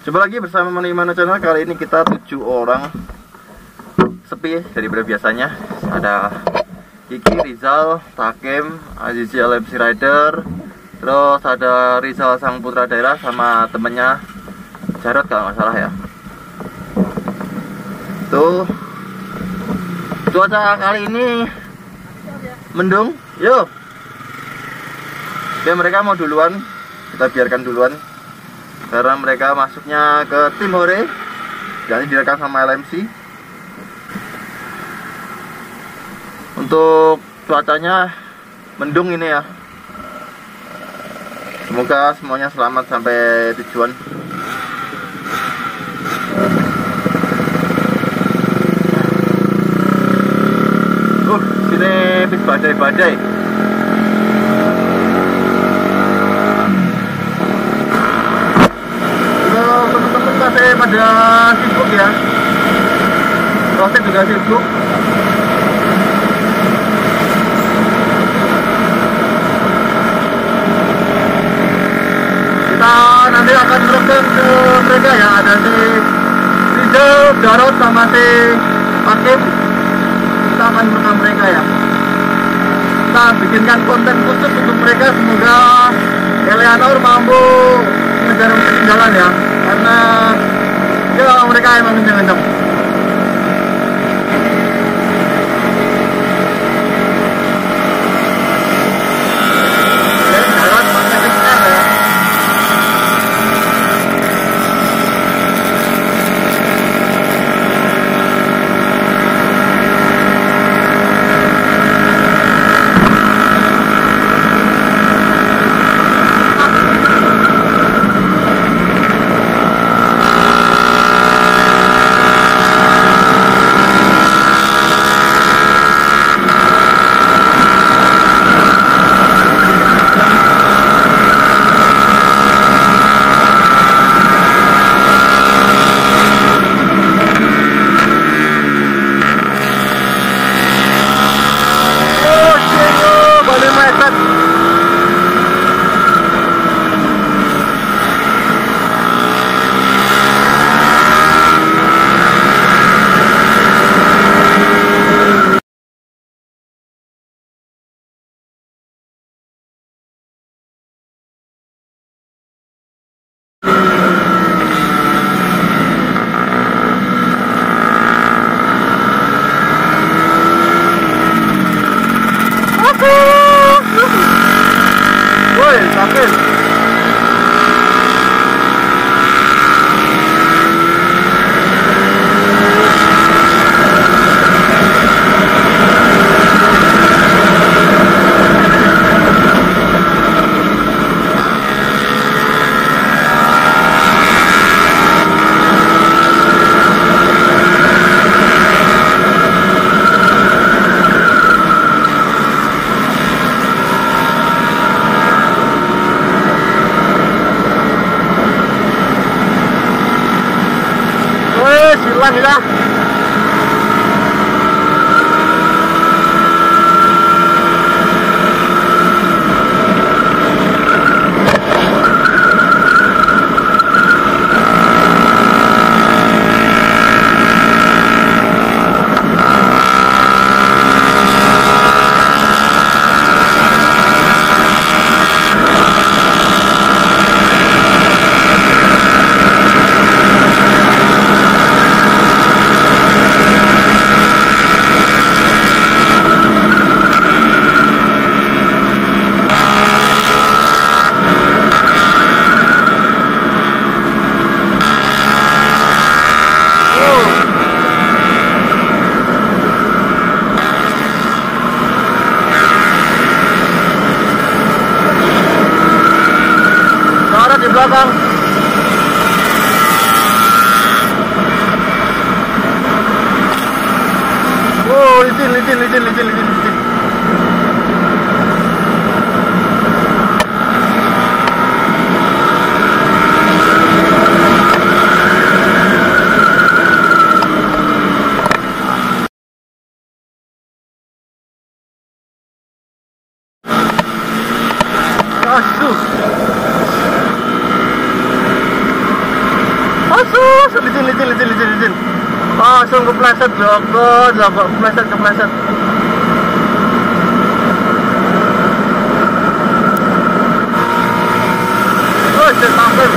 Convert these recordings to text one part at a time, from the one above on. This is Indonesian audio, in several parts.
Coba lagi bersama Manimano Channel. Kali ini kita 7 orang, sepi daripada biasanya. Ada Kiki, Rizal, Takim, Azizi LMC Rider, terus ada Rizal sang putra daerah sama temennya Jarod kalau nggak salah ya. Tuh, cuaca kali ini mendung. Yuk, oke, mereka mau duluan, kita biarkan duluan karena mereka masuknya ke tim hore. Jadi direkam sama LMC. Untuk cuacanya mendung ini ya. Semoga semuanya selamat sampai tujuan. Sini bis badai-badai. Teman-teman masih pada sibuk ya. Proses juga sibuk. Kita nanti akan merekam ke mereka ya. Ada si Rizal, Jarod sama si Hakim. Kita akan merekam mereka ya. Kita bikinkan konten khusus untuk mereka. Semoga Eleanor mampu mengejar ketinggalan ya, karena ya mereka emang kenceng-kenceng. Silang ya. Di belakang. Oh, licin. Aduh. langsung kepleset Joko kepleset. Oh, cetak.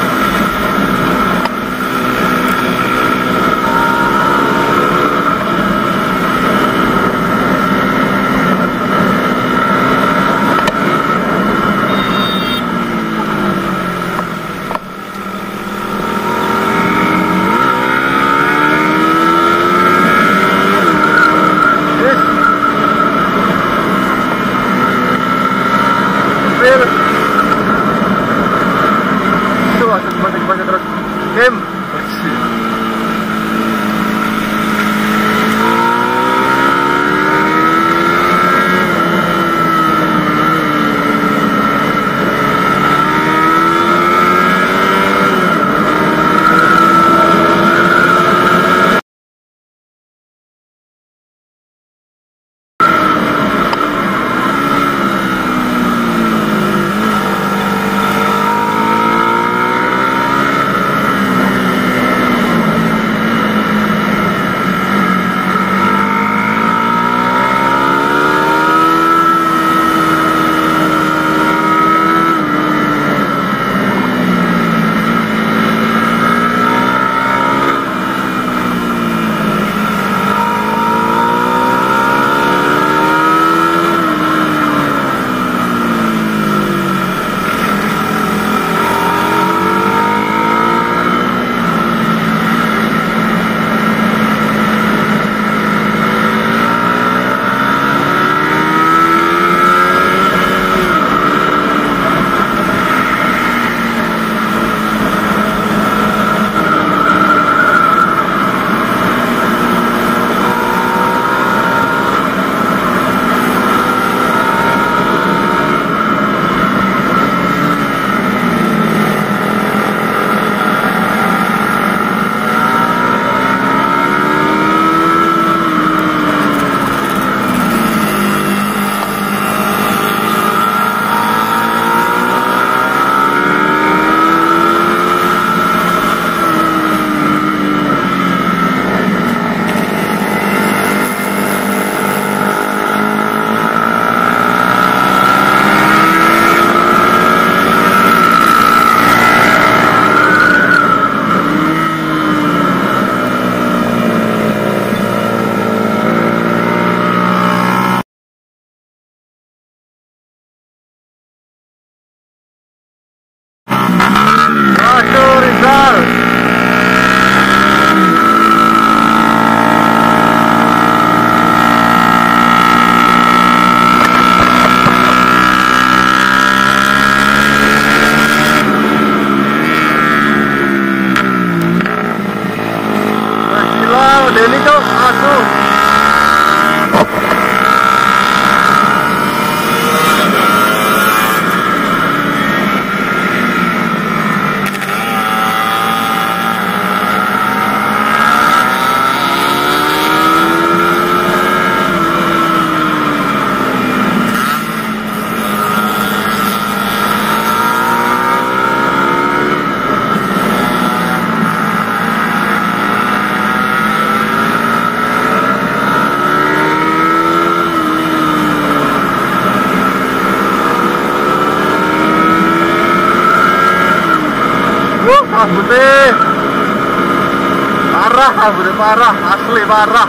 Parah, asli parah.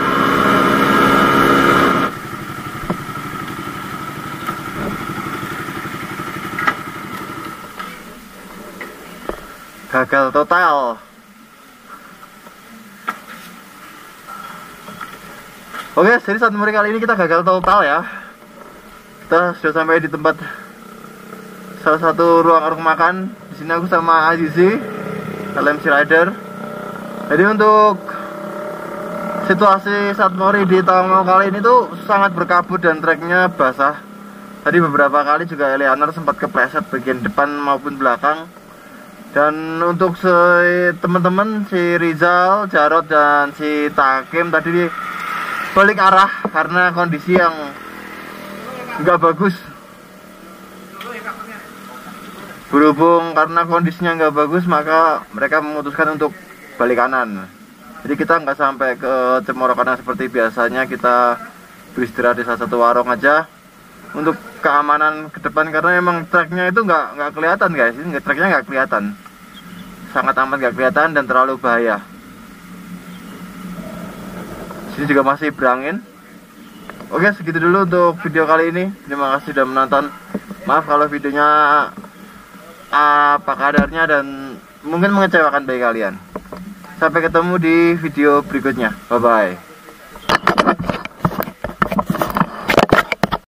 Gagal total. Oke, jadi saat mulai kali ini kita gagal total ya. Kita sudah sampai di tempat salah satu ruang makan. Di sini aku sama Azizi, LMC Rider. Jadi untuk situasi saat Mori di Tawangmangu kali ini tuh sangat berkabut dan treknya basah. Tadi beberapa kali juga Eleanor sempat kepleset bagian depan maupun belakang. Dan untuk teman-teman si Rizal, Jarod dan si Takim tadi balik arah karena kondisi yang nggak bagus. Berhubung karena kondisinya nggak bagus, maka mereka memutuskan untuk balik kanan. Jadi kita nggak sampai ke Cemorokan seperti biasanya, kita beristirahat di salah satu warung aja untuk keamanan ke depan, karena emang treknya itu nggak kelihatan guys. Ini treknya nggak kelihatan, sangat amat nggak kelihatan dan terlalu bahaya. Sini juga masih berangin. Oke, segitu dulu untuk video kali ini. Terima kasih sudah menonton. Maaf kalau videonya apa kadarnya dan mungkin mengecewakan bagi kalian. Sampai ketemu di video berikutnya. Bye bye.